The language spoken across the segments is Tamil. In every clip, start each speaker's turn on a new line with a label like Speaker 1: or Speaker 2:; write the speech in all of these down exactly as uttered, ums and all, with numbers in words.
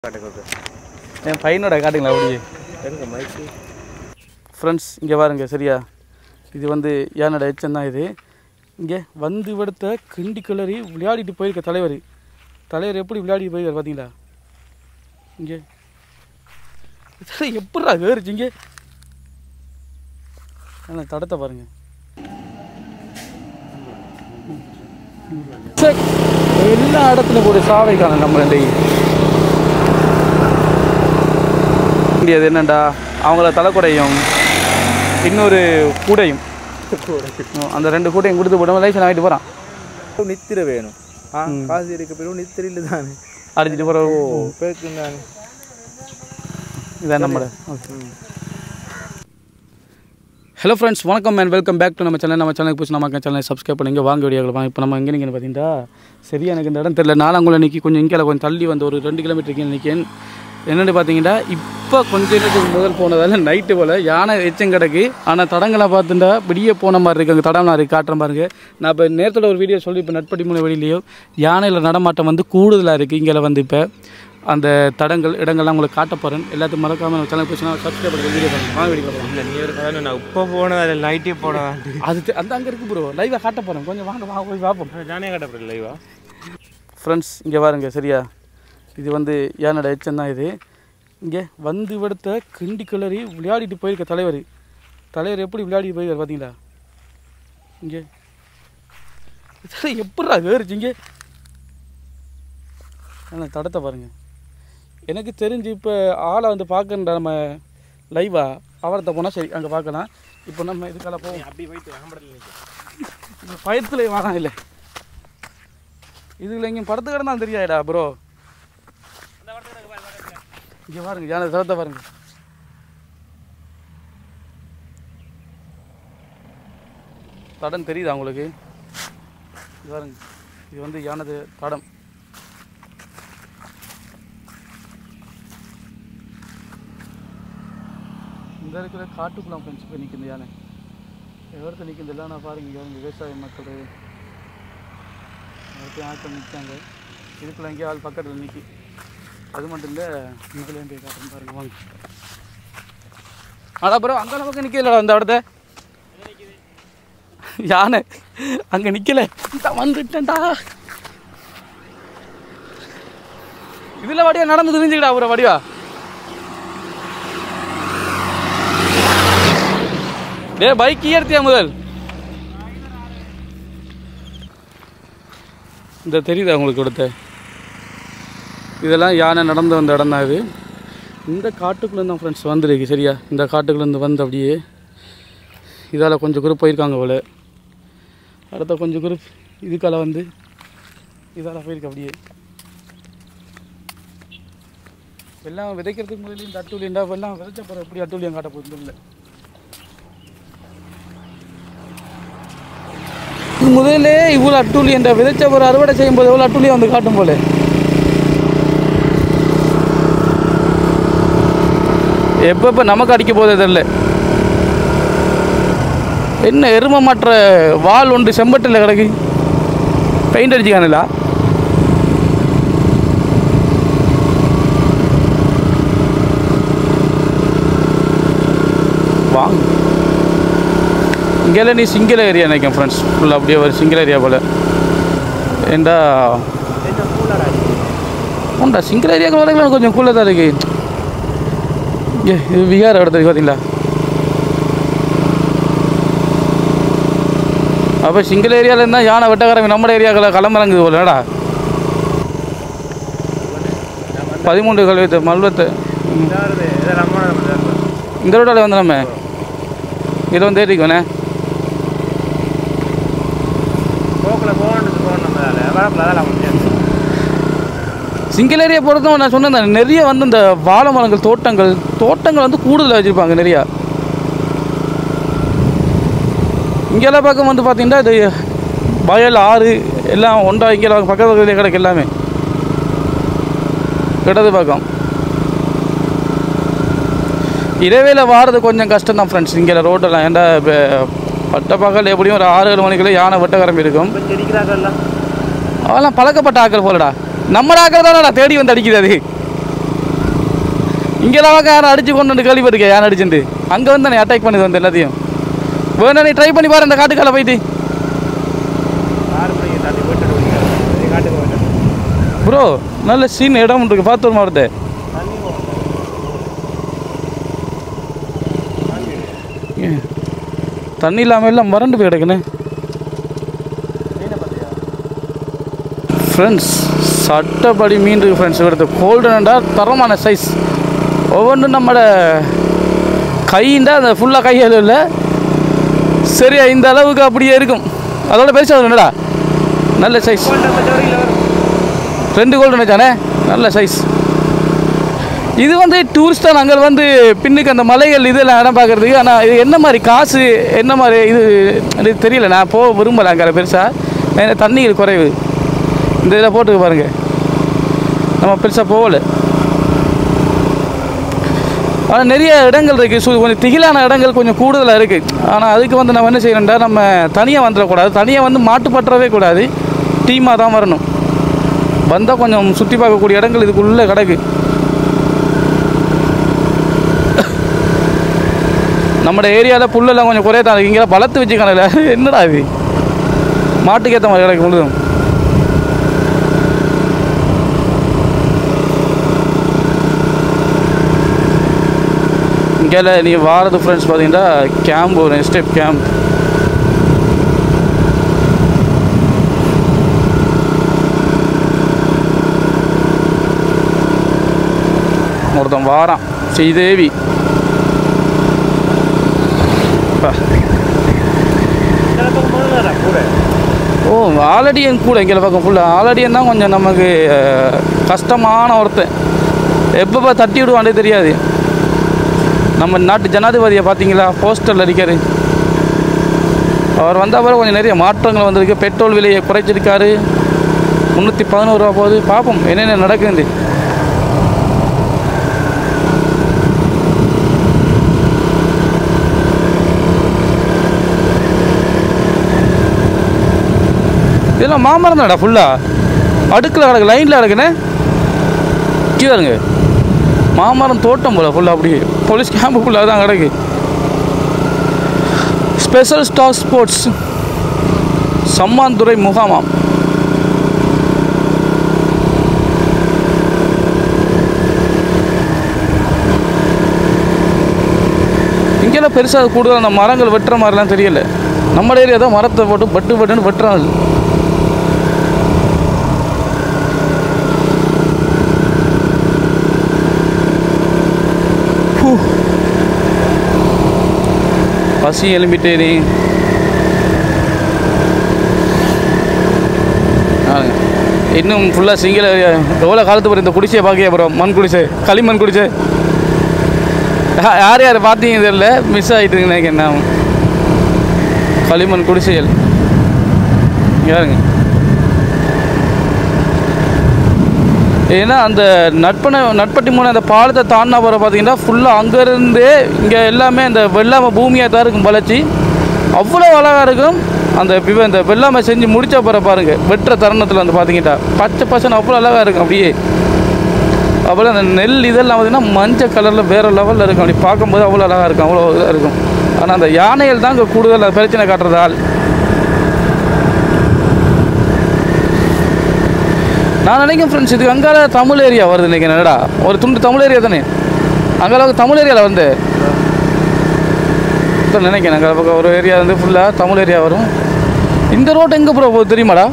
Speaker 1: என் பையனோட காட்டுங்களா அப்படியே
Speaker 2: எங்க மைக்கு
Speaker 1: ஃப்ரெண்ட்ஸ் இங்கே பாருங்க சரியா. இது வந்து ஏனோட எச்சம் தான். இது இங்கே வந்து விடுத்த கிண்டி கிளறி விளையாடிட்டு போயிருக்க தலைவர் தலைவர் எப்படி விளையாடிட்டு போயிருக்கார் பார்த்தீங்களா. இங்கே எப்படா வேறுச்சு இங்கே ஆனால் தடத்தை பாருங்க. எல்லா இடத்துல ஒரு சாவை காணும் நம்ம ரெண்டு. அது என்னண்டா அவங்கள தலைக்குடையும் இன்னொரு கூடையும் அந்த ரெண்டு கூடையும் கொடுத்து போட்டு லைசன் ஆகிட்டு போகிறான்.
Speaker 2: நித்திர வேணும் காசு இருக்க பேரும் நித்திரில் தானே
Speaker 1: அடிச்சுட்டு போகிற
Speaker 2: பேருக்கு தானே
Speaker 1: இதான் நம்மளோட. ஹலோ ஃப்ரெண்ட்ஸ், வணக்கம் அண்ட் வெல்கம் பேக் டு நம்ம சேனல். நம்ம சேனலுக்கு பிடிச்சி நம்ம சேனலை சப்ஸ்கிரைப் பண்ணிங்க வாங்க வீடியோவில் வாங்க. இப்போ நம்ம எங்கே நீங்கள் பார்த்தீங்கன்னா சரியா எனக்கு இந்த இடம் தெரியல. நாலாங்குள்ள நிற்கி கொஞ்சம் இங்கே கொஞ்சம் தள்ளி வந்து ஒரு ரெண்டு கிலோமீட்டருக்கு நிற்கேன். என்னென்னு பார்த்தீங்கன்னா இப்போ கொஞ்சம் நேரத்துக்கு முதல் போனதால் நைட்டு போல் யானை எச்சம் கிடக்கு. ஆனால் தடங்களை பார்த்துட்டா விடிய போன மாதிரி இருக்குது. அங்கே தடம்லாம் இருக்குது காட்டுற பாருங்க. நான் இப்போ நேரத்தோட ஒரு வீடியோ சொல்லி இப்போ நட்பட்டி மூணு வெளியிலையோ யானையில் நடமாட்டம் வந்து கூடுதலாக இருக்குது. இங்கே வந்து இப்போ அந்த தடங்கள் இடங்கள்லாம் உங்களுக்கு காட்ட போகிறேன். எல்லாத்தையும் மறக்காமல் சேனல் போச்சுன்னா சப்ஸ்கிரைப் பண்ணி வீடியோ பண்ணுங்க. வாங்க வீடியோ போகலாம்.
Speaker 2: நீ ஒரு கதை நான் இப்போ போனது நைட்டே போனேன்.
Speaker 1: அது அந்த அங்கே இருக்குது ப்ரோ, லைவாக காட்ட போகிறேன். கொஞ்சம் வாங்க வாங்க போய் பார்ப்போம்.
Speaker 2: ஜானே காட்டப்படுற லைவா
Speaker 1: ஃப்ரெண்ட்ஸ் இங்கே பாருங்க சரியா. இது வந்து ஏனோட எச்சம் தான். இது இங்கே வந்து விடுத்த கிண்டி கிளறி விளையாடிட்டு போயிருக்க தலைவர் தலைவர் எப்படி விளையாடிட்டு போயிருக்கார் பார்த்தீங்களா. இங்கே எப்படா வேறுச்சு இங்கே ஆனால் தடத்தை பாருங்கள். எனக்கு தெரிஞ்சு இப்போ ஆளை வந்து பார்க்கணுன்ற நம்ம லைவா அவரத்தை போனால் சரி அங்கே பார்க்கலாம். இப்போ நம்ம இதுக்கால போவோம்.
Speaker 2: அப்படி போயிட்டு
Speaker 1: இப்போ பயத்தில் வாரம் இல்லை இதுல எங்கேயும் படுத்து கிடந்தாலும் தெரியாடா ப்ரோ. இங்கே பாருங்க யானை தடத்தை பாருங்க. தடம் தெரியுதா உங்களுக்கு? இது பாருங்க, இது வந்து யானது தடம். இந்த இருக்கிற காட்டுக்குள்ள ஃப்ரெண்ட்ஸ் போய் நிற்கிது யானை. இடத்துல நிற்கிறது இல்லை. நான் பாருங்க இங்கே விவசாய மக்கள் இடத்துல ஆட்கள் நிற்காங்க. இதுக்குள்ள எங்கேயோ ஆள் பக்கத்தில் நிற்கி. அது மட்டும் இல்லை முதலே போய் காட்டுறேன் பாருங்க வாங்க. அதான் அப்புறம் அங்கே பக்கம் நிற்கல அந்த இடத்த யானை அங்கே நிற்கல. வந்துட்டேன்டா இதில் வடிவா நடந்து தெரிஞ்சுக்கிட்டா அப்புறம் வடிவா டே பைக் ஏற்றியா முதல். இந்த தெரியுதா உங்களுக்கு கொடுத்த இதெல்லாம் யானை நடந்து வந்த இடம் தான். இது இந்த காட்டுக்குள்ளேருந்து தான் ஃப்ரெண்ட்ஸ் வந்துருக்கு சரியா. இந்த காட்டுக்குள்ளேருந்து வந்து அப்படியே இதால் கொஞ்சம் குரூப் போயிருக்காங்க போல். அடுத்த கொஞ்சம் குரூப் இதுக்கால வந்து இதால் போயிருக்கு அப்படியே. எல்லாம் விதைக்கிறதுக்கு முதல்ல இந்த அட்டூழியண்டா எல்லாம் விதைச்ச போகிற எப்படி அட்டூழியம் காட்ட போகுது இல்லை. முதலே இவ்வளோ அட்டூழியண்டா விதைச்ச போகிற அறுவடை செய்யும் போது எவ்வளோ அட்டூழியம் வந்து காட்டும் போல. எப்போ இப்போ நமக்கு அடிக்க போதே தெரில. என்ன எருமை மாற்ற வால் ஒன்று செம்பட்டில் கிடக்கு. பெயிண்ட் அடிச்சுக்கானுங்களா? வாங்க இங்கெல்லாம் நீ சிங்கிள் ஏரியா நினைக்கிறேன் ஃப்ரெண்ட்ஸ். ஃபுல்லாக அப்படியே ஒரு சிங்கிள் ஏரியா போல். ஏண்டா உண்டா சிங்கிள் ஏரியாவுக்கு வரைக்கும் கொஞ்சம் கூலாக தான் இருக்குது. ஏ இது விகார இடத்துக்கு பார்த்தீங்களா. அப்போ சிங்கிள் ஏரியாவில் இருந்தால் யானை வெட்டக்காரங்க நம்ம ஏரியாக்களில் களமிறங்குது போலடா. பதிமூன்று கல்வத்தை மல்வத்தை இந்த ரோட்டால் வந்து நம்ம இதில் வந்து ஏறிக்கோண்ணே. சிங்கிள் ஏரியா பொறுத்தும் நான் சொன்னேன் நிறைய வந்து இந்த வாழை மரங்கள் தோட்டங்கள் தோட்டங்கள் வந்து கூடுதலாக வச்சுருப்பாங்க நிறையா. இங்கெல்லாம் பக்கம் வந்து பார்த்தீங்கன்னா இது வயல் ஆறு எல்லாம் ஒன்றா இங்கே பக்கத்து பக்கத்துலேயே கிடக்கு எல்லாமே இடது பக்கம். இரவேல வாரது கொஞ்சம் கஷ்டம் தான் ஃப்ரெண்ட்ஸ் இங்கே ரோட்டெல்லாம். ஏன்டா இப்போ பட்ட பகல் எப்படியும் ஒரு ஆறு ஏழு மணிக்குள்ளே யானை வெட்டக்காரம்பி இருக்கும். அதெல்லாம் பழக்கப்பட்ட ஆக்கள் போலடா. நம்ம ஆக்கள் தானடா தேடி வந்து அடிக்குது. அது இங்கெல்லாம் யாரும் அடிச்சு கொண்டு வந்து கேள்விப்பட்டிருக்கேன் யாரும் அடிச்சுட்டு அங்கே வந்து நான் அட்டாக் பண்ணி வந்து எல்லாத்தையும் வேணா நீ ட்ரை பண்ணி பாரு அந்த காட்டுக்கால போயிட்டு ப்ரோ நல்ல சீன் இடம் இருக்கு பார்த்து ஒரு மாவட்டத்தை தண்ணி இல்லாமல் எல்லாம் மறண்டு போய் கிடக்குன்னு ஃப்ரெண்ட்ஸ் சட்டப்படி மீன் இருக்குது ஃப்ரெண்ட்ஸ் எடுத்து கோல்டன்டா தரமான சைஸ் ஒவ்வொன்றும் நம்மளோட கைண்டா அந்த ஃபுல்லாக கையில் இல்லை சரியா இந்த அளவுக்கு அப்படியே இருக்கும் அதோட பெருசாக என்னடா நல்ல சைஸ் ரெண்டு கோல்டன் வச்சானே நல்ல சைஸ் இது வந்து டூரிஸ்டாக நாங்கள் வந்து பின்னுக்கு அந்த மலைகள் இதெல்லாம் இடம் பார்க்குறதுக்கு ஆனால் இது என்ன மாதிரி காசு என்ன மாதிரி இது அது தெரியல நான் போக விரும்பலை அங்கே பெருசாக தண்ணீர் குறைவு இந்த இதில் போட்டுக்க பாருங்கள் நம்ம பெருசாக போகலை ஆனால் நிறைய இடங்கள் இருக்குது ஸோ கொஞ்சம் திகிலான இடங்கள் கொஞ்சம் கூடுதலாக இருக்குது ஆனால் அதுக்கு வந்து நம்ம என்ன செய்யணும்டா நம்ம தனியாக வந்துடக்கூடாது தனியாக வந்து மாட்டுப்பற்றவே கூடாது டீமாக தான் வரணும் வந்தால் கொஞ்சம் சுற்றி பார்க்கக்கூடிய இடங்கள் இதுக்குள்ளே கிடக்கு நம்ம ஏரியாவில் புல்லெல்லாம் கொஞ்சம் குறைய தான் இருக்குது இங்கே பலத்து வச்சு கணக்கில் என்னடா இது மாட்டுக்கு ஏற்ற மாதிரி கிடக்கு முழுதும் இங்கே நீ வாரது ஃப்ரெண்ட்ஸ் பார்த்தீங்கன்னா கேம்ப் ஒரு எஸ்டேப் கேம்ப் ஒருத்தன் வாரான் ஸ்ரீதேவி ஓ ஆலடியன் கூட இங்கே பக்கம் ஃபுல்லாக ஆலடியன் தான் கொஞ்சம் நமக்கு கஷ்டமான ஒருத்தன் எப்போ தட்டி விடுவாண்டே தெரியாது நம்ம நாட்டு ஜனாதிபதியை பார்த்தீங்களா போஸ்டரில் அடிக்காரு அவர் வந்த அப்புறம் கொஞ்சம் நிறைய மாற்றங்கள் வந்திருக்கு பெட்ரோல் விலையை குறைச்சிருக்காரு முந்நூற்றி பதினோரு ரூபா போகுது பார்ப்போம் என்னென்ன நடக்குது இதெல்லாம் மாமரம் தான்டா ஃபுல்லாக அடுக்கில் கிடக்கு லைனில் கிடக்குண்ணே கீழே மாமரம் தோட்டம் போல் ஃபுல்லாக அப்படி போலீஸ் கேம்பு ஃபுல்லாக தான் கிடக்கு ஸ்பெஷல் ஸ்டாக் ஸ்போர்ட்ஸ் சம்மாந்துறை முகாமாம் இங்கெல்லாம் பெருசாக கூடுதல் அந்த மரங்கள் வெட்டுற மாதிரிலாம் தெரியல நம்ம ஏரியா தான் மரத்தை போட்டு பட்டு பட்டுன்னு வெட்டுறாங்க பசி எலும்பிட்டே நீ இன்னும் ஃபுல்லாக சிங்கிள் எவ்வளோ காலத்து போகிற இந்த குடிசையை பார்க்க அப்புறம் மண் குடிசை களிமண் குடிசை யார் யார் பார்த்தீங்க தெரியல மிஸ் ஆகிட்டுங்க எனக்கு என்ன களிமண் குடிசைகள் யாருங்க ஏன்னா அந்த நட்பனை நட்பட்டி மூணு அந்த பாலத்தை தாண்டினா போகிற பார்த்தீங்கன்னா ஃபுல்லாக அங்கேருந்தே இங்கே எல்லாமே இந்த வெள்ளாமை பூமியாக தான் இருக்கும் வளர்ச்சி அவ்வளோ அழகாக இருக்கும் அந்த இப்போ இந்த வெள்ளாமை செஞ்சு முடிச்ச போகிற பாருங்கள் வெட்டுற தருணத்தில் வந்து பார்த்தீங்கன்னா பச்சை பசங்க அவ்வளோ அழகாக இருக்கும் அப்படியே அவ்வளோ அந்த நெல் இதெல்லாம் பார்த்திங்கன்னா மஞ்சள் கலரில் வேறு லெவலில் இருக்கும் அப்படி பார்க்கும்போது அவ்வளோ அழகாக இருக்கும் அவ்வளோ இதாக இருக்கும் ஆனால் அந்த யானைகள் தான் இங்கே கூடுதல் பிரச்சனை காட்டுறதால் நான் நினைக்கிறேன் ஃப்ரெண்ட்ஸ் இது அங்கால தமிழ் ஏரியா வருது நினைக்கிறேன் என்னடா ஒரு துண்டு தமிழ் ஏரியா தானே அங்கே தமிழ் ஏரியாவில் வந்து நினைக்கிறேன் அங்கே பக்கம் ஒரு ஏரியா வந்து ஃபுல்லாக தமிழ் ஏரியா வரும் இந்த ரோடு எங்கே ப்ரோ போகுது தெரியுமாடா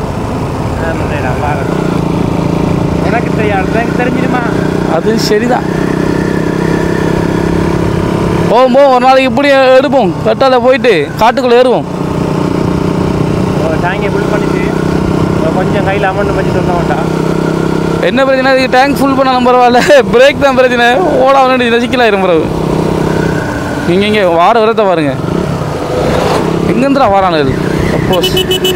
Speaker 2: எனக்கு தெரிஞ்சிடுமா
Speaker 1: அது சரிதான் போகும் போகும் ஒரு நாளைக்கு இப்படி எடுப்போம் கட்டால போயிட்டு காட்டுக்குள்ளே ஏறுவோம்
Speaker 2: டேங்கை ஃபுல் பண்ணிட்டு கொஞ்சம் கையில் அமௌண்ட் வச்சு சொல்ல மாட்டான்
Speaker 1: என்ன பிரச்சனை இதுக்கு டேங்க் ஃபுல் பண்ணாலும் பரவாயில்ல பிரேக் தான் பிரச்சனை ஓட வேண்டிய சிக்கலாயிரும் பிறகு இங்கே இங்கே வார வரத்தை பாருங்க எங்கேருந்துடா வாரானது சப்போஸ்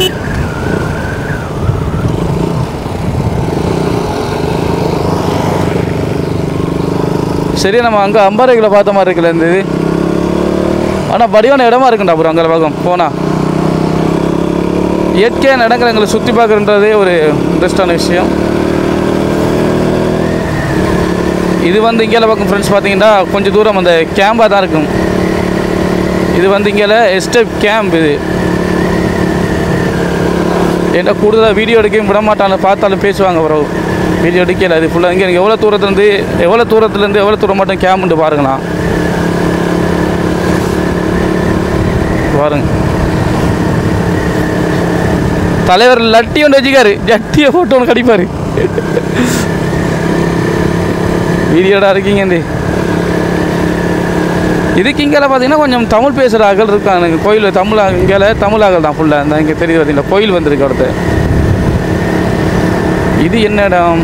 Speaker 1: சரி நம்ம அங்கே அம்பாறைகளை பார்த்த மாதிரி இருக்குல்ல இந்த இது ஆனால் வடிவான இடமா இருக்குண்டா அப்புறம் அங்கே பார்க்கும் போனால் இயற்கையான இடங்களை எங்களை சுற்றி பார்க்குறன்றதே ஒரு இன்ட்ரெஸ்டான விஷயம் இது வந்து இங்கே பக்கம் ஃப்ரெண்ட்ஸ் பார்த்தீங்கன்னா கொஞ்சம் தூரம் அந்த கேம்பாக தான் இருக்கும். இது வந்து இங்கே எஸ்டேட் கேம்ப். இது என்ன கூடுதலாக வீடியோ எடுக்க விட மாட்டாங்க, பார்த்தாலும் பேசுவாங்க ப்ரோ. வீடியோ எடுக்கல. அது ஃபுல்லாக இங்கே எனக்கு எவ்வளோ தூரத்துலேருந்து எவ்வளோ தூரத்துலேருந்து எவ்வளோ தூரம் மட்டும் கேம்ப்னு பாருங்களா. பாருங்க தலைவர் லட்டி ஒன்று வச்சுக்காரு, ஜட்டியை போட்டு ஒன்று கடிப்பார். வீடியோடா இருக்கீங்க. இந்த இதுக்கு இங்கே பார்த்தீங்கன்னா கொஞ்சம் தமிழ் பேசுகிற ஆக்கள் இருக்காங்க. எனக்கு கோயில் தமிழ் இங்கே தமிழ் ஆக்கள் தான் ஃபுல்லாக. இந்த இங்கே தெரியுது பார்த்தீங்களா, கோயில் வந்துருக்கு அடுத்து. இது என்ன இடம்?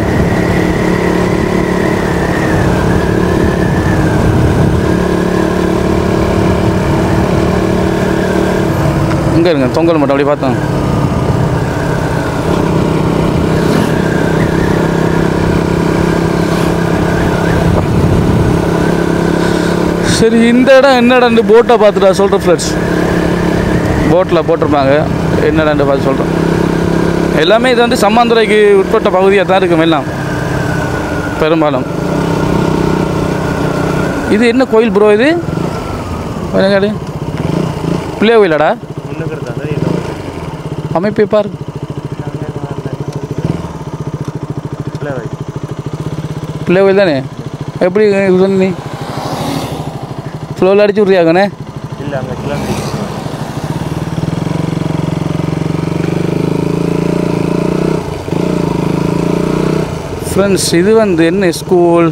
Speaker 1: இங்கே இருங்க, தொங்கல் மட்டும் அப்படி பார்த்தோம். சரி, இந்த இடம் என்னடா போட்டை பார்த்துட்டா சொல்கிறேன் ஃப்ரெண்ட்ஸ். போட்டில் போட்டிருப்பாங்க, என்னடான்னு பார்த்து சொல்கிறேன். எல்லாமே இது வந்து சம்மாந்துறைக்கு உட்பட்ட பகுதியாக தான் இருக்கும் எல்லாம் பெரும்பாலும். இது என்ன கோயில் ப்ரோ? இது காடு பிள்ளைய கோயிலாடா? அமைப்பை பாரு. பிள்ளை கோயில் தானே? எப்படி சொன்னி ஃப்ளோவில் அடிச்சு விட்றியாங்கண்ணே?
Speaker 2: இல்லை, அங்கே கிளம்பி
Speaker 1: ஃப்ரெண்ட்ஸ். இது வந்து என்ன ஸ்கூல்?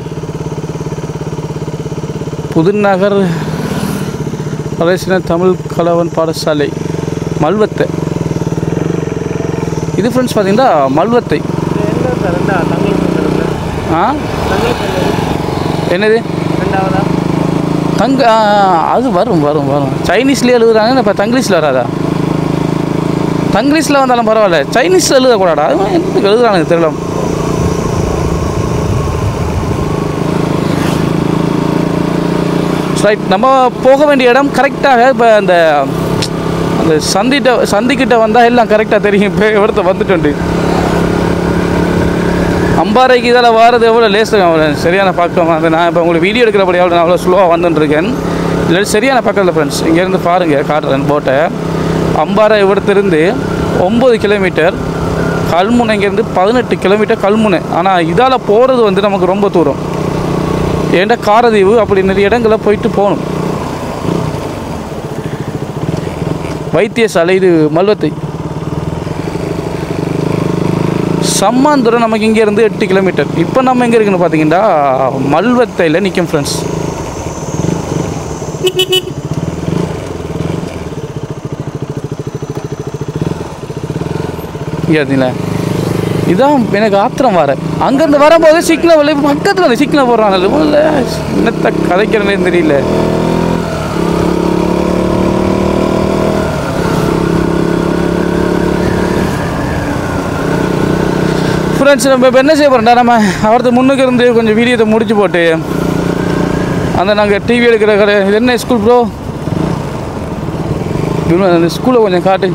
Speaker 1: புதுநகர் அரசின தமிழ் கலவன் பாடசாலை மல்வத்தை. இது ஃப்ரெண்ட்ஸ் பார்த்தீங்கன்னா மல்வத்தை. ஆ என்னது தங்க? அது வரும் வரும் வரும் சைனீஸ்லேயே எழுதுறாங்க. இப்போ தங்கிலீஷில் வராதா? தங்கிலீஷில் வந்தாலும் பரவாயில்ல, சைனீஸில் எழுதக்கூடாடா. அது எனக்கு எழுதுறானுங்க தெரியல. ரைட், நம்ம போக வேண்டிய இடம் கரெக்டாக இப்போ அந்த அந்த சந்திட்ட சந்திக்கிட்ட வந்தால் எல்லாம் கரெக்டாக தெரியும். இப்போ எவ்வளோ வந்துட்டு அம்பாறைக்கு இதில் வாரது எவ்வளோ லேஸுங்க, அவ்வளோ சரியான பக்கம். அது நான் இப்போ உங்களுக்கு வீடியோ எடுக்கிறபடி எவ்வளோ நான் அவ்வளோ ஸ்லோவாக வந்துட்டுருக்கேன். இல்லை சரியான பக்கத்தில் ஃப்ரெண்ட்ஸ். இங்கேருந்து பாருங்கள், காட்டுறேன் போட்டை. அம்பாறை இவிடத்திலிருந்து ஒம்பது கிலோமீட்டர், கல்முனை இங்கேருந்து பதினெட்டு கிலோமீட்டர் கல்முனை. ஆனால் இதால் போகிறது வந்து நமக்கு ரொம்ப தூரம். ஏன்டா காரதீவு அப்படி நிறைய இடங்களில் போயிட்டு போகணும். வைத்தியசாலை இது மல்வத்தை. சம்மாந்துறை நமக்கு இங்கேருந்து எட்டு கிலோமீட்டர். இப்போ நம்ம எங்கே இருக்குன்னு பார்த்தீங்கன்னா மல்வத்தையில் நிற்கும் ஃப்ரெண்ட்ஸ். இங்கே பார்த்தீங்களா, இதான் எனக்கு ஆத்திரம் வர. அங்கேருந்து வரும்போது சிக்னல் வரல, இப்போ பக்கத்தில் சிக்னல் போடுறாங்க. இல்லை என்னத்தை கதைக்கிறனே தெரியல. ஃப்ரெண்ட்ஸ், நம்ம இப்போ என்ன செய்ய போகிறோம்டா, நம்ம அவரது முன்னுக்கு இருந்து கொஞ்சம் வீடியோத்தை முடிச்சு போட்டு அந்த நாங்கள் டிவி எடுக்கிற கடை. இது என்ன ஸ்கூல் ப்ரோ? அந்த ஸ்கூலை கொஞ்சம் காட்டு.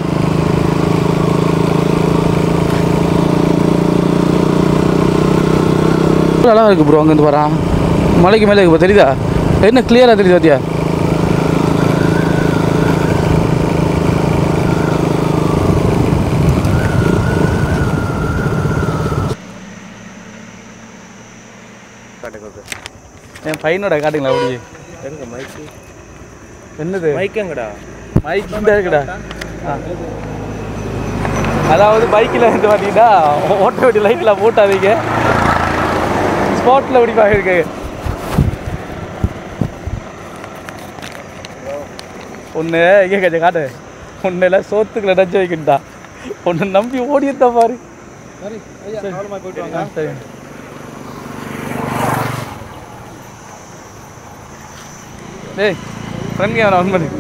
Speaker 1: நல்லா இருக்குது ப்ரோ. அங்கேருந்து வரான் மலைக்கு மேலே இப்போ தெரியுதா? என்ன கிளியராக தெரியுது பார்த்தியா? என் பையனோட காட்டுங்களா? அப்படி
Speaker 2: எங்க மைக்கு?
Speaker 1: என்னது
Speaker 2: மைக் எங்கடா?
Speaker 1: மைக் இந்த இருக்குடா. அதாவது பைக்கில் வந்து பார்த்தீங்கன்னா ஓட்ட வண்டி லைட்டில் போட்டாதீங்க, ஸ்பாட்டில் பிடிப்பாக இருக்கு. ஒன்று இங்கே கொஞ்சம் காட்டு. ஒன்றில் சோத்துக்களை நச்சு வைக்கிட்டா, ஒன்று நம்பி ஓடியிருந்தா பாரு. சரி, டேய் ஃப்ரெண்ட் கேமரா ஆன் பண்ணு.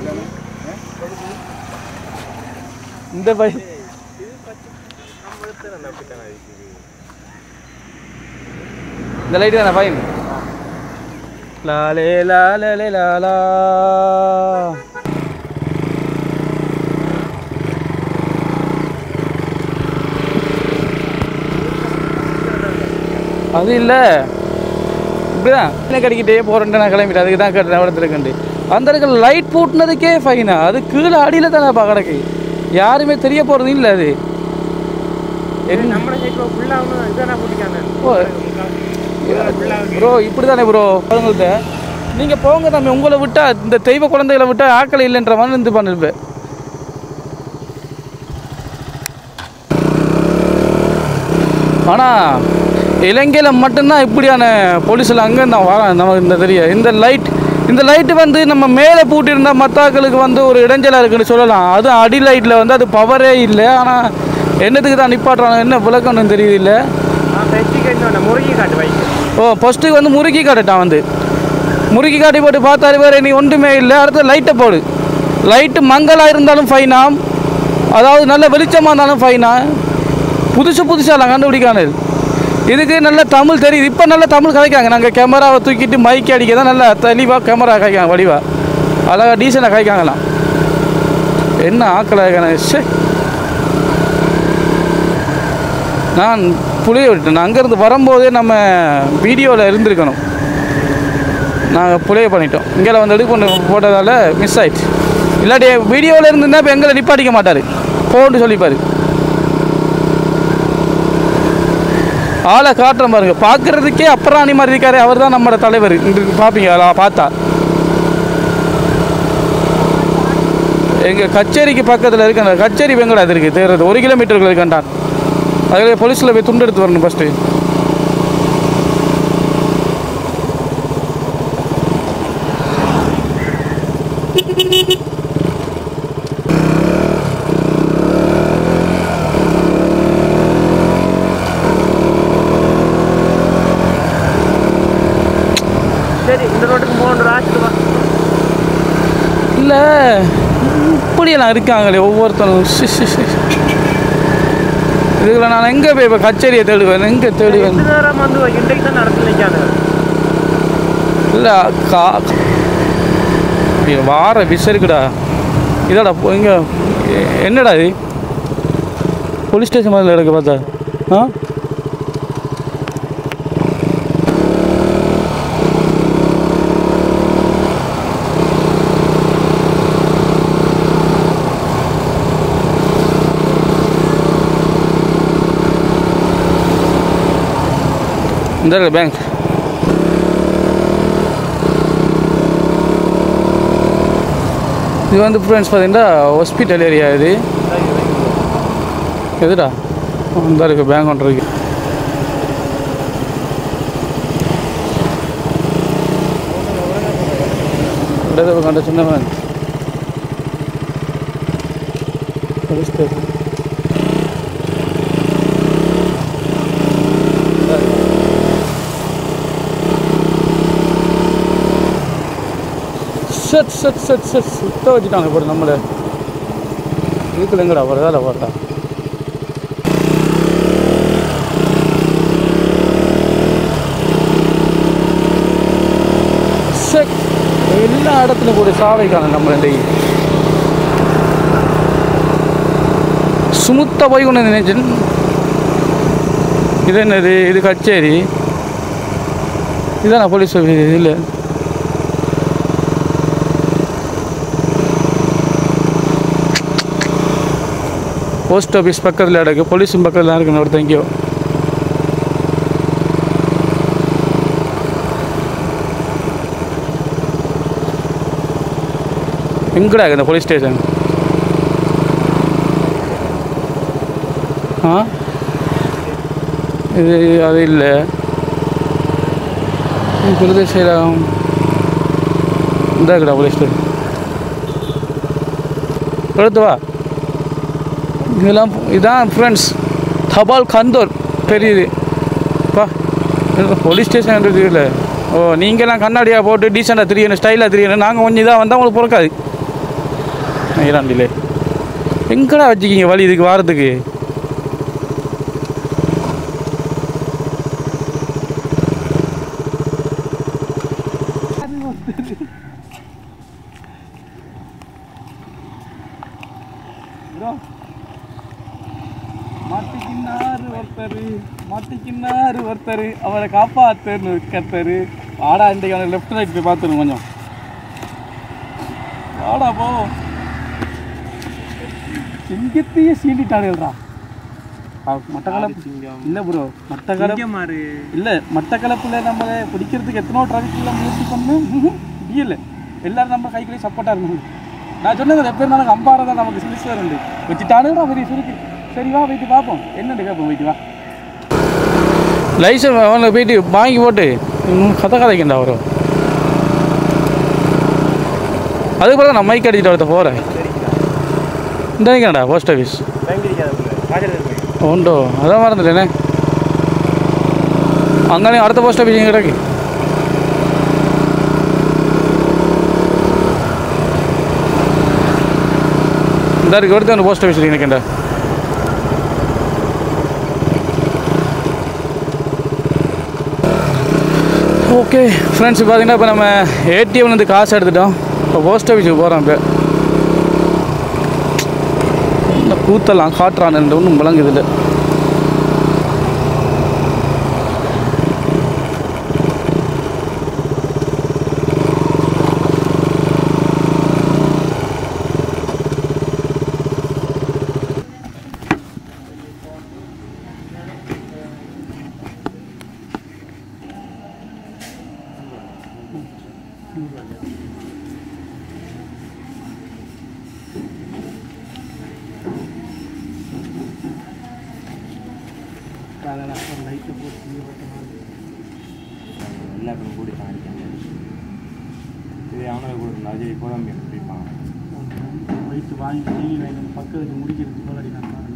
Speaker 1: இந்த பை இந்த லைட்டு தானே ஃபைன். லாலே லாலே லாலா. அது இல்லை, இப்படிதான் என்ன கடிக்கிட்டே போகிறேன்ட்டு நான் கிளம்பிட்டேன். அதுக்கு தான் கேட்டேன் இடத்துலக்கண்டு. அந்த இடத்துல லைட் பூட்டினதுக்கே ஃபைனா. அது கீழே அடியில் தானே கிடக்கு. யாருமே தெரிய போகிறது இல்லை. அது ப்ரோ இப்படி தானே ப்ரோ அவங்கள்ட்ட நீங்கள் போங்க தம்பி. உங்களை விட்டால் இந்த தெய்வ குழந்தைகளை விட்டால் ஆக்களை இல்லைன்ற மாதிரி இருந்து பண்ணிருப்பேன். ஆனால் இலங்கையில் மட்டும்தான் இப்படியான போலீஸில் அங்கே நான் வரேன். நமக்கு இந்த தெரியும். இந்த லைட் இந்த லைட்டு வந்து நம்ம மேலே பூட்டியிருந்தால் மற்றாக்களுக்கு வந்து ஒரு இடைஞ்சலாக இருக்குன்னு சொல்லலாம். அது அடி லைட்டில் வந்து அது பவரே இல்லை. ஆனால் என்னத்துக்கு தான் நிப்பாட்டுறாங்க என்ன விளக்கம்னு தெரியுது இல்லை.
Speaker 2: முருகி காட்டு வை.
Speaker 1: ஓ ஃபஸ்ட்டுக்கு வந்து முறுக்கி காட்டுட்டான். வந்து முறுக்கி காட்டி போட்டு பார்த்தாரு வேறு நீ ஒன்றுமே இல்லை. அடுத்து லைட்டை போடு. லைட்டு மங்கலாக இருந்தாலும் ஃபைனா, அதாவது நல்ல வெளிச்சமாக இருந்தாலும் ஃபைனா. புதுசு புதுசாக கண்டுபிடிக்கானது. இதுக்கு நல்ல தமிழ் தெரியுது. இப்போ நல்ல தமிழ் கதைக்காங்க. நாங்கள் கேமராவை தூக்கிட்டு மைக்கு அடிக்க தான் நல்லா தெளிவாக கேமரா காய்க்காங்க. வடிவாக அழகாக டீசெண்டாக காய்க்காங்களாம். என்ன ஆக்கலாக சே. நான் புளிய விட்டேன். நான் அங்கேருந்து வரும்போதே நம்ம வீடியோவில் இருந்திருக்கணும். நாங்கள் புளிய பண்ணிட்டோம். இங்கே வந்து எடுக்க பண்ண போட்டதால் மிஸ் ஆயிடுச்சு. இல்லாட்டி வீடியோவில் இருந்திருந்தால் இப்போ எங்களை நிப்பாட்டிக்க மாட்டார். போன்னு சொல்லிப்பார். ஆளை காட்டுற பாருங்க. பார்க்குறதுக்கே அப்புறாணி மாதிரி இருக்காரு. அவர் தான் நம்மளோட தலைவர். இன்றைக்கு பார்ப்பீங்க பார்த்தா. எங்கள் கச்சேரிக்கு பக்கத்தில் இருக்க அந்த கச்சேரி வெங்கடா அது இருக்குது தேர்றது ஒரு கிலோமீட்டருக்குள்ள இருக்கான்டான். அதில் போலீஸில் போய் துண்டு எடுத்து வரணும் ஃபஸ்ட்டு.
Speaker 2: சரி இந்த ரோட்டுக்கு மூணு ஆச்சுவா
Speaker 1: இல்லை இப்படியெல்லாம் இருக்காங்களே ஒவ்வொருத்தரும். இதுல நான் எங்கே போய் இப்போ கச்சேரியை தேடுவேன். எங்கே தேடுவேன் இல்லை கா வார விசருக்குடா. இதோட இங்கே என்னடா இது போலீஸ் ஸ்டேஷன் மாதிரி எடுக்க பார்த்தா. ஆ இந்த பேங்க் இது வந்து ஃப்ரெண்ட்ஸ் பார்த்தீங்கன்னா ஹாஸ்பிட்டல் ஏரியா. இது எதுடா இந்த இருக்கு பேங்க் ஒன்று இருக்கு. கண்ட சின்ன பேங்க் போலீஸ் ஸ்டேஷன். சட் சட் சட் சட் சுத்த வச்சுட்டாங்க போட்டு நம்மளை. இதுக்குள்ள எங்கடா வரதால வரடா. சட் எல்லா இடத்துலையும் கூட சாவைக்கான நம்மளை இன்றைக்கு சுமுத்த போய் கொண்டு நினைச்சேன். இது என்னது இது கச்சேரி. இதுதான் போலீஸ் ஆஃபீஸ். இல்லை போஸ்ட் ஆஃபீஸ் பக்கத்தில் கிடக்கு. போலீஸும் பக்கத்தில் தான் இருக்குன்னு ஒருத்தன் எங்கேயோ. எங்கடா இந்த போலீஸ் ஸ்டேஷன்? ஆ இது அது இல்லை பிரதேசம். இந்த கடா போலீஸ் ஸ்டேஷன் எடுத்து வா. இதெல்லாம் இதான் ஃப்ரெண்ட்ஸ் தபால் கந்தூர் பெரியது பா. போலீஸ் ஸ்டேஷன் இல்லை. ஓ நீங்கள்லாம் கண்ணாடியாக போட்டு டீசெண்டாக தெரியணும், ஸ்டைலாக தெரியணும். நாங்கள் கொஞ்சம் இதாக வந்தால் உங்களுக்கு பிறக்காது. ஈராண்டிலே எங்கடா வச்சுக்கிங்க வழி இதுக்கு வாரத்துக்கு? மாட்டிக்கின்னாரு ஒருத்தர் மாட்டிக்கின்னாரு ஒருத்தர் அவரை காப்பாத்துன்னு கத்தரு வாடா இன்றைக்கு அவனுக்கு லெஃப்ட் ரைட் போய் பார்த்துருங்க கொஞ்சம். வாடா போ. சிங்கத்தையே சீண்டிட்டாடுறா. மட்டக்களப்பு இல்லை ப்ரோ, மட்டக்களப்பு இல்லை, மட்டக்களப்பில் நம்மளை பிடிக்கிறதுக்கு எத்தனோ ட்ராஃபிக்கில் முயற்சி பண்ணணும், முடியல. எல்லோரும் நம்ம கைக்குள்ளேயே சப்போர்ட்டாக இருக்கணும். நான் சொன்னது எப்போ இருந்தாலும் அம்பாறை தான் நமக்கு சிலிசர் உண்டு வச்சுட்டானுடா பெரிய சுருக்கு. சரி வா போயிட்டு பார்ப்போம், என்னண்டு கேட்போம், போயிட்டு வா. லைசன்ஸ் அவனை போயிட்டு வாங்கி போட்டு கதை கதைக்கண்டா வரும். அதுக்கு பிறகு நான் மைக் அடிச்சுட்டு அவர்கிட்ட போகிறேன். இந்த நினைக்கிறேன்டா போஸ்ட் ஆஃபீஸ் உண்டோ, அதான் மறந்துட்டேனே. அங்கே அடுத்த போஸ்ட் ஆஃபீஸ் எங்கே கிடக்கு? இந்த இருக்கு அடுத்து அந்த போஸ்ட் ஆஃபீஸ் நினைக்கிறேன்டா. ஓகே ஃப்ரெண்ட்ஸ், பார்த்தீங்கன்னா இப்போ நம்ம ஏடிஎம்லேருந்து காசு எடுத்துட்டோம். இப்போ போஸ்ட் ஆஃபீஸுக்கு போகிறோம். இப்போ இந்த கூத்தெல்லாம் காட்டுறான்னு ஒன்றும் விளங்குது இல்லை.
Speaker 2: எல்லாருக்கும் கூடி காணிக்காங்க. இது அவனை கொடுக்கணும். அஜய் இப்போதான் பிடிப்பான்.
Speaker 1: வயிற்று வாங்கி டிவி வாங்கி பக்கத்துக்கு முடிக்கிறது போராடி நான் பாருங்க.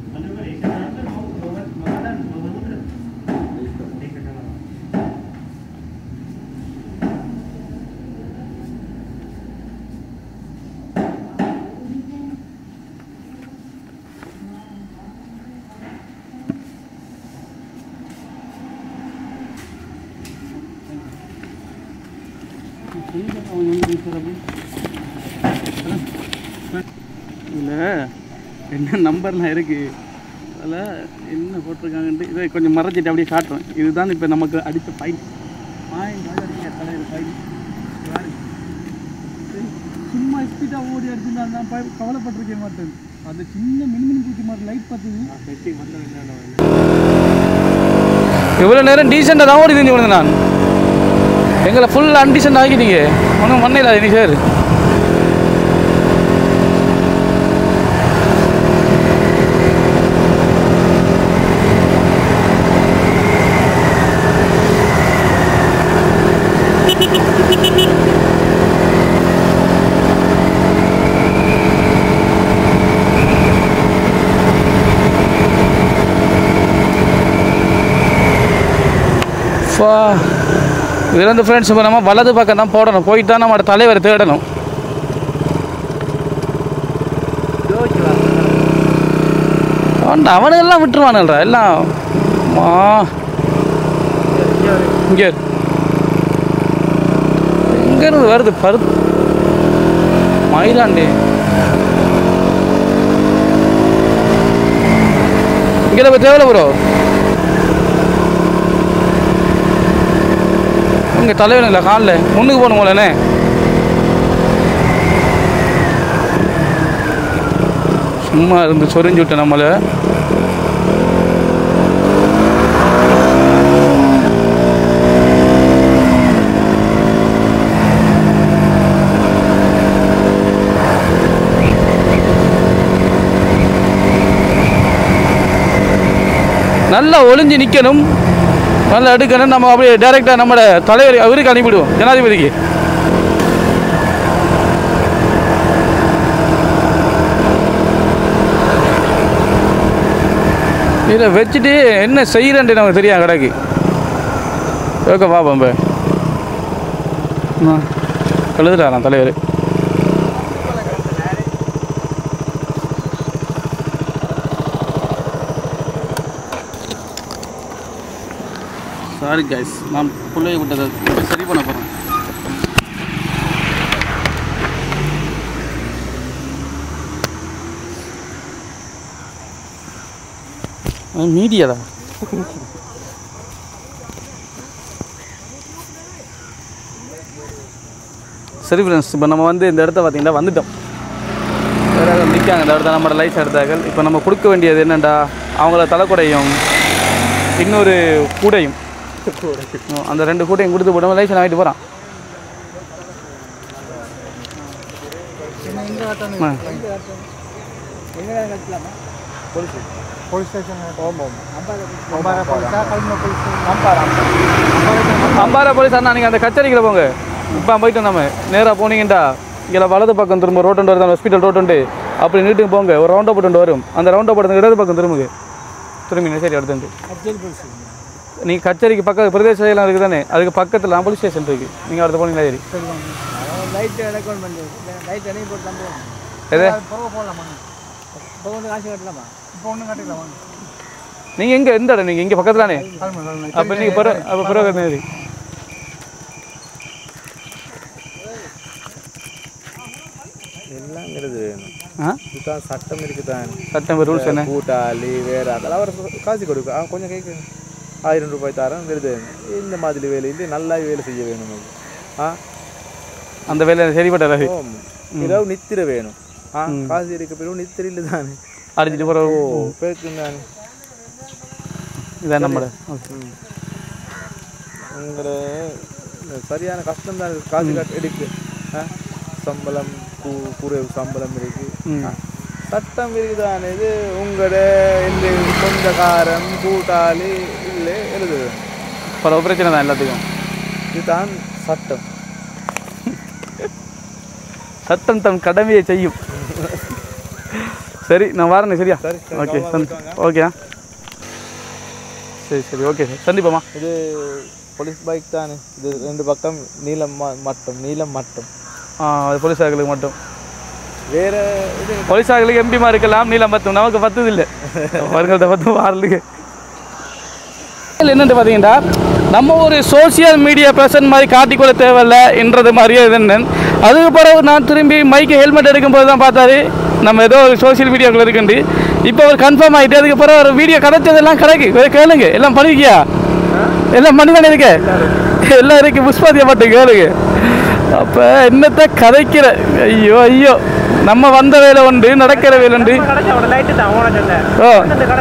Speaker 1: இதில் என்ன நம்பர்லாம் இருக்குது, அதில் என்ன போட்டிருக்காங்கன்ட்டு இதை கொஞ்சம் மறைச்சிட்டு அப்படியே காட்டுறேன். இதுதான் இப்போ நமக்கு அடித்த ஃபைன். ஃபைன் தலைவர் ஃபைன். சும்மா ஸ்பீடாக ஓடி அடிச்சுன்னா நான் கவலைப்பட்டிருக்க மாட்டேன். அந்த சின்ன மினிமினி பூச்சி மாதிரி லைட் பார்த்தது எவ்வளோ நேரம் டீசெண்டாக தான் ஓடி தெரிஞ்சு கொடுங்க. நான் எங்களை ஃபுல் அன்டீசென்ட் ஆகிட்டீங்க. ஒன்றும் பண்ணல இனி சார். இதில் வந்து ஃப்ரெண்ட்ஸ் இப்போ நம்ம வலது பக்கம் தான் போடணும். போயிட்டு தான் நம்ம தலைவரை தேடணும். அவனுங்கெல்லாம் விட்டுருவானுல்றா எல்லாம். இங்கே எங்கேருந்து வருது பரு மயிலாண்டி. இங்கே போய் தேவையில்ல ப்ரோ. இங்கே தலைவனுங்களா காலில் முன்னுக்கு போகணும் போலண்ணே. சும்மா இருந்து சொரிஞ்சு விட்டேன் நம்மளை. நல்லா ஒளிஞ்சு நிற்கணும், நல்லா எடுக்கணும். நம்ம அப்படியே டைரெக்டாக நம்மளோட தலைவர் அவருக்கு அனுப்பிவிடுவோம், ஜனாதிபதிக்கு. இதை வச்சுட்டு என்ன செய்கிறேன்ட்டு நமக்கு தெரியாது கடைக்கு. ஓகே பாப்போம். இப்போ எழுதுட்டாரான் தலைவர். சாரி கைஸ், நான் பிள்ளைய விட்டதை சரி பண்ண போகிறேன். மீடியாடா சரி ஃப்ரெண்ட்ஸ், இப்போ நம்ம வந்து இந்த இடத்த பார்த்திங்கன்னா வந்துட்டோம். வேறு நிற்காங்க இந்த இடத்த நம்மளோட லைட்ஸ் எடுத்தார்கள். இப்போ நம்ம கொடுக்க வேண்டியது என்னென்னா அவங்கள தலைக்குடையும் இன்னொரு கூடையும், அந்த ரெண்டு கூடையும் கொடுத்து போட்டோம் லைட்ஸ் வாங்கிட்டு போகிறான். அம்பாரா போலீஸ் அண்ணா, நீங்கள் அந்த கச்சேரிக்கில் போங்க. இப்போ போயிட்டு நம்ம நேராக போனீங்கண்டா இங்கே வலது பக்கம் திரும்ப ரோட்டு வருது, ஹாஸ்பிட்டல் ரோட்டு அப்படி நீட்டுக்கு போங்க. ஒரு ரவுண்டை போட்டு வரும், அந்த ரவுண்டை போட்டு இடது பக்கம் திரும்புங்க. திரும்பிங்க சரி அடுத்து நீங்கள் கச்சேரிக்கு பக்கத்து பிரதேச செயலாம் இருக்குது தானே, அதுக்கு பக்கத்தில் தான் போலீஸ் ஸ்டேஷன் இருக்குது. நீங்கள் அடுத்து போனீங்களா சரி எது நீங்கள் எங்கே எந்த இடம் நீங்கள் இங்கே பக்கத்தில் தானே? அப்போ நீங்கள் பிற அப்போ பிறகு சரி
Speaker 2: எல்லாங்கிறது இதுதான் சட்டம் இருக்குதான்.
Speaker 1: சட்டம் ரூல்ஸ் என்ன
Speaker 2: கூட்டாளி வேறு அதெல்லாம் அவர் காசு கொடுக்கும். அவன் கொஞ்சம் கேட்க ஆயிரம் ரூபாய் தரம் விருது இந்த மாதிரி வேலையில் நல்லா வேலை செய்ய வேணும். ஆ
Speaker 1: அந்த வேலை சரிப்பட்ட
Speaker 2: இரவு நித்திர வேணும். ஆ காசு இருக்க பிறகு நித்திர இல்லை தானே
Speaker 1: அடிச்சுட்டு போகிற
Speaker 2: பேருக்கு தானே
Speaker 1: இதான் நம்மளோட
Speaker 2: உங்களோட சரியான கஷ்டம் தான் காசு கட்டு எடுக்கு. ஆ சம்பளம் கூ குறைவு சம்பளம் இருக்குது. சட்டம் இருக்குதானே இது உங்களோட இந்த சொந்தக்காரன் கூட்டாளி இல்லை எழுதுது
Speaker 1: பல பிரச்சனை தான் எல்லாத்துக்கும்.
Speaker 2: இதுதான் சட்டம்.
Speaker 1: சட்டம் தன் கடமையை செய்யும். சரி நான் வரேன் சரியா?
Speaker 2: சரி
Speaker 1: ஓகே ஓகே சரி சரி ஓகே சார் சந்திப்போமா.
Speaker 2: இது போலீஸ் பைக் தானே, இது ரெண்டு பக்கம் நீளம் மட்டம் நீளம் மட்டம்.
Speaker 1: ஆ அது போலீஸார்களுக்கு மட்டும்,
Speaker 2: வேறு இது
Speaker 1: போலீஸார்களுக்கு எம்பிமா இருக்கலாம் நீளம் பத்தும், நமக்கு பத்துது இல்லை அவர்கள்ட்ட பத்தும் வாரலுக்கு. என்னென்னு பார்த்தீங்கன்னா நம்ம ஒரு சோசியல் மீடியா பர்சன் மாதிரி காட்டிக்கொள்ள தேவையில்லை என்றது மாதிரியே இதுன்னு. அதுக்கு பிறகு நான் திரும்பி மைக்கு ஹெல்மெட் எடுக்கும்போது தான் பார்த்தாரு நம்ம ஏதோ ஒரு சோசியல் மீடியாவுக்குள்ள இருக்குண்டு. இப்போ அவர் கன்ஃபார்ம் ஆகிட்டு அதுக்கு பிறகு ஒரு வீடியோ கிடைச்சதெல்லாம் கிடைக்கு கேளுங்க. எல்லாம் பண்ணிருக்கியா? எல்லாம் பண்ணி தானே இருக்க? எல்லாம் இருக்கு புஷ்பாதியை பட்டு கேளுங்க. அப்போ என்னத்தை கதைக்கிற ஐயோ ஐயோ நம்ம வந்த வேலை உண்டு நடக்கிற வேலை உண்டு. ஓ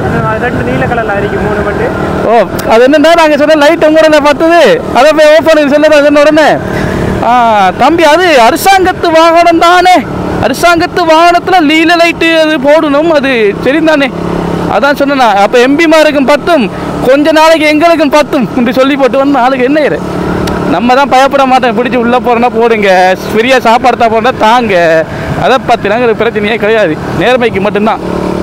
Speaker 1: ஓ அது என்னன்னா நாங்கள் சொன்ன லைட் உங்களோட பார்த்தது அதை போய் ஓப்பன் சொல்லுறா சொன்ன உடனே ஆ தம்பி அது அரசாங்கத்து வாகனம் தானே, அரசாங்கத்து வாகனத்தில் நீல லைட்டு அது போடணும், அது சரி தானே அதான் சொன்னா. அப்போ எம்பிமாருக்கும் பத்தும் கொஞ்ச நாளைக்கு எங்களுக்கும் பத்தும் இப்படி சொல்லி போட்டு வந்து நாளைக்கு என்ன ஏறு நம்ம தான் பயப்பட மாட்டோம். பிடிச்சி உள்ளே போகிறோன்னா போடுங்க, ஃப்ரீயாக சாப்பாடு தான் போகிறோன்னா தாங்க, அதை பற்றினாங்க பிரச்சனையே கிடையாது, நேர்மைக்கு மட்டும்தான்.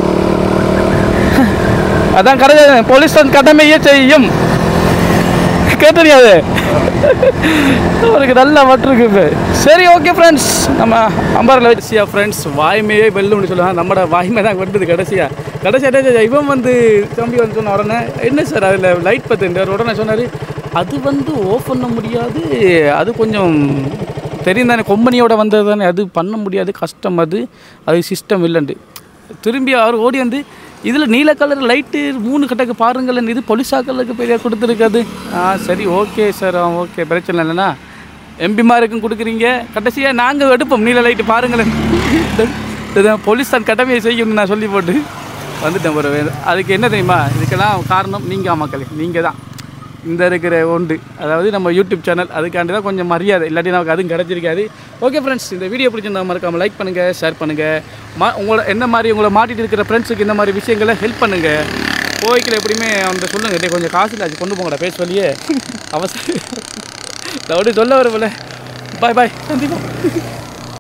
Speaker 1: அதான் கிடையாது, போலீஸ் தன் கடமையே செய்யும். கேட்டறியாது அவருக்கு நல்லா வட்டிருக்கு இப்போ. சரி ஓகே ஃப்ரெண்ட்ஸ், நம்ம அம்பாரில் வச்சியா ஃப்ரெண்ட்ஸ் வாய்மையே வெல்லும்னு சொல்லுவாங்க. நம்மளோட வாய்மை தான் வெட்டுது கடைசியாக. கடைசியாக இவன் வந்து தம்பி வந்து சொன்ன உடனே என்ன சார் அதில் லைட் பத்துன்றார். உடனே சொன்னார் அது வந்து ஓஃப் பண்ண முடியாது, அது கொஞ்சம் தெரியும் தானே கொம்பனியோட வந்தது தானே, அது பண்ண முடியாது கஷ்டம், அது அது சிஸ்டம் இல்லைன்ட்டு. திரும்பி அவர் ஓடி வந்து இதில் நீல கலர் லைட்டு மூணு கட்டக்கு பாருங்கள், இது போலீஸாக்களுக்கு பெரிய கொடுத்துருக்காது. ஆ சரி ஓகே சார் ஆ ஓகே பிரச்சனை இல்லைண்ணா, எம்பிமாருக்கும் கொடுக்குறீங்க கடைசியாக நாங்கள் எடுப்போம் நீல லைட்டு பாருங்களேன். இதுதான் போலீஸ் தான் கடமையை செய்யணும்னு நான் சொல்லி போட்டு வந்துட்டேன். ஒரு அதுக்கு என்ன தெரியுமா, இதுக்கெல்லாம் காரணம் நீங்கள் மக்களே, நீங்கள் தான் இந்த இருக்கிற ஒன்று, அதாவது நம்ம யூடியூப் சேனல், அதுக்காண்டி தான் கொஞ்சம் மரியாதை, இல்லாட்டி நமக்கு அதுவும் கிடச்சிருக்காது. ஓகே ஃப்ரெண்ட்ஸ், இந்த வீடியோ பிடிச்சிருந்தா மறக்காமல் லைக் பண்ணுங்கள், ஷேர் பண்ணுங்கள். மா உங்களை என்ன மாதிரி உங்களை மாட்டிகிட்டு இருக்கிற ஃப்ரெண்ட்ஸுக்கு இந்த மாதிரி விஷயங்களை ஹெல்ப் பண்ணுங்கள். கோவைக்கில் எப்படியுமே அவன்கிட்ட சொல்லுங்கள், கொஞ்சம் காசு இல்லை அது கொண்டு போங்கடா பேச சொல்லியே அவசரம் அப்படி சொல்ல வரவில்லை. பாய் பாய், கண்டிப்பாக.